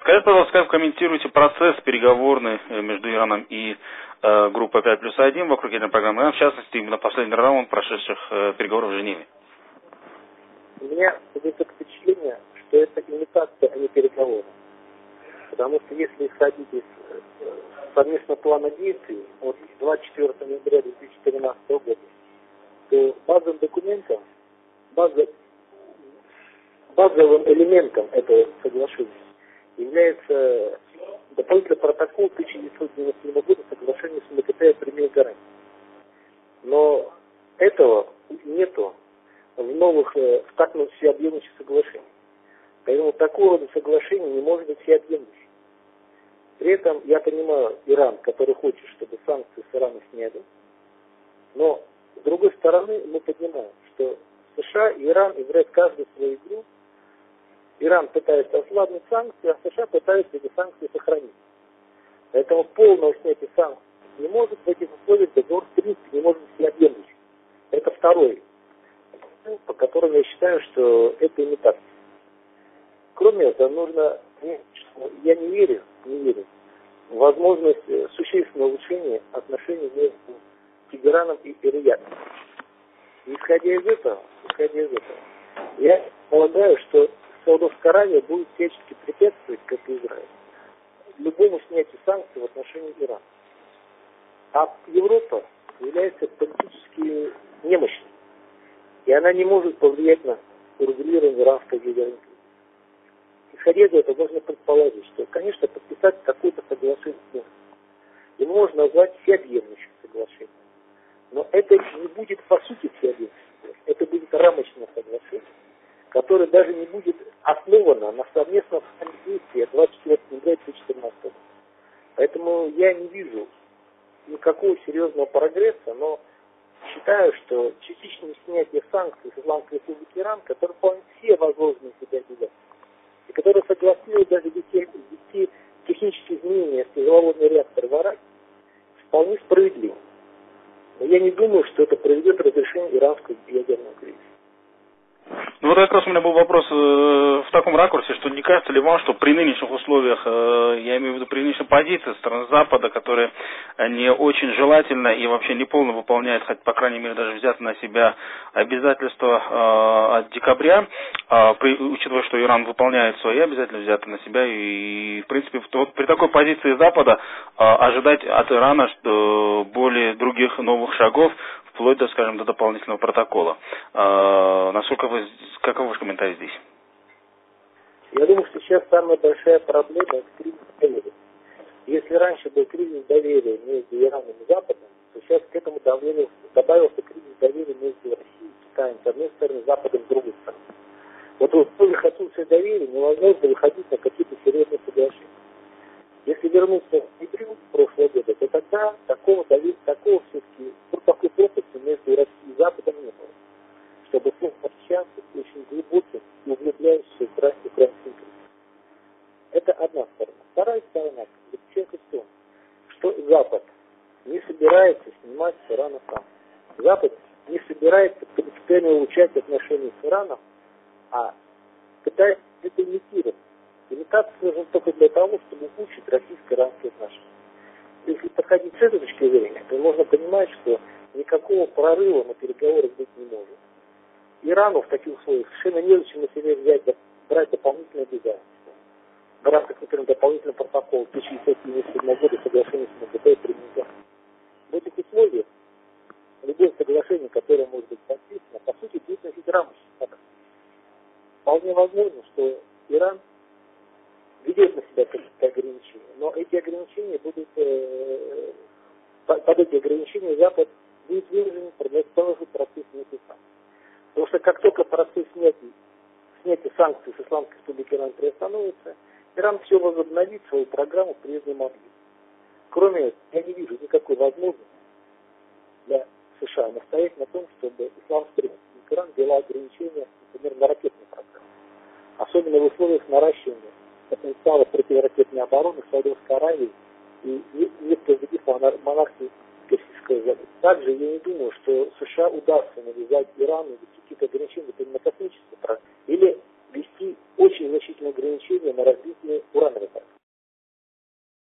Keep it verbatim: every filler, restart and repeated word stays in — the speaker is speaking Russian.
Скажите, пожалуйста, как вы комментируете процесс переговорный между Ираном и э, группой пять плюс один вокруг ядерной программы Ирана, в частности, именно последний раунд прошедших э, переговоров в Женеве? У меня создается впечатление, что это имитация, а не переговоры. Потому что если исходить из совместного плана действий от двадцать четвёртого ноября две тысячи тринадцатого года, то базовым документом, база, базовым элементом этого соглашения является дополнительный протокол тысяча девятьсот девяносто седьмого года соглашения с МКТ о применении гарантий. Но этого нету в новых, в так всеобъемлющих соглашениях. Поэтому такого рода соглашение не может быть всеобъемлющим. При этом я понимаю Иран, который хочет, чтобы санкции с Ирана сняли, но с другой стороны мы понимаем, что США и Иран играют каждую свою игру. Иран пытается ослабить санкции, а США пытаются эти санкции сохранить. Поэтому полного снятия санкций не может в этих условиях, договор в принципе не может быть всеобъемлющим. Это второй, по которому я считаю, что это имитация. Кроме этого, нужно, я не верю, не верю в возможность существенного улучшения отношений между Тегераном и Риядом. Исходя из этого, исходя из этого, я полагаю, что Саудовская Аравия будет всячески препятствовать, как и Израиль, любому снятию санкций в отношении Ирана. А Европа является политически немощной, и она не может повлиять на урегулирование иранской ядерной кризиса. Исходя из этого, можно предположить, что, конечно, подписать какое-то соглашение можно. Его можно назвать всеобъемлющим соглашением. Но это не будет по сути всеобъемлющим. Это будет рамочное соглашение, которое даже не будет основано на совместном действии двадцать четвёртого ноября две тысячи четырнадцатого года. Поэтому я не вижу никакого серьезного прогресса, но считаю, что частичное снятие санкций с Исламской Республики Иран, который выполняет все возложенные себе обязательства, и который согласились даже ввести технические изменения в тяжеловодный реактор в Ираке, вполне справедливо. Но я не думаю, что это приведет к разрешению иранского ядерного кризиса. Ну вот как раз у меня был вопрос э, в таком ракурсе, что не кажется ли вам, что при нынешних условиях, э, я имею в виду при нынешней позиции стран Запада, которая не очень желательно и вообще не полно выполняет, хоть по крайней мере даже взято на себя обязательства э, от декабря, э, при, учитывая, что Иран выполняет свои обязательства, взято на себя, и в принципе вот при такой позиции Запада э, ожидать от Ирана что, более других новых шагов, вплоть до, скажем, до дополнительного протокола. Э, насколько вы, каков ваш комментарий здесь? Я думаю, что сейчас самая большая проблема – это кризис доверия. Если раньше был кризис доверия между Ираном и Западом, то сейчас к этому давлению добавился кризис доверия между Россией и Китаем с одной стороны, Западом с другой стороны. Вот в условиях отсутствия доверия невозможно выходить на какие-то серьезные соглашения. Если вернуться к ноябрю прошлого года, то тогда такого доверия, такого все-таки, вот такой пропасти между Россией и Западом не было. Чтобы снова общаться с очень глубоким и углубляющимся в украинским кризисом. Это одна сторона. Вторая сторона заключается в том, что Запад не собирается снимать с Ирана санкции. Запад не собирается принципиально улучшать отношения с Ираном, а пытается это имитировать. Имитация нужна только для того, чтобы улучшить российско-иранские отношения. Если подходить с этой точки зрения, то можно понимать, что никакого прорыва на переговорах быть не может. Ирану в таких условиях совершенно незачем на себя взять, брать дополнительные обязательства. Брать, как, например, дополнительный протокол тысяча девятьсот девяносто седьмого года соглашения с МКТ и применения. В этих условиях любое соглашение, которое может быть подписано, по сути, будет носить рамочный характер. Вполне возможно, что Иран ведет на себя какие-то ограничения, но эти ограничения будут, э, под эти ограничения Запад будет вынужден продолжить процесс снятия санкций. Потому что как только процесс снятия, снятия санкций с Исламской Республики Иран приостановится, Иран все возобновит свою программу прежним объемом. Кроме этого, я не вижу никакой возможности для США настоять на том, чтобы Исламская Республика Иран ввела ограничения, например, на ракетную программу. Особенно в условиях наращивания потенциала противоракетной обороны Саудовской Аравии и некоторых других монархий Персидского залива. Также я не думаю, что США удастся навязать Ирану ввести какие-то ограничения, например, на космическую программу, или ввести очень значительные ограничения на развитие урановых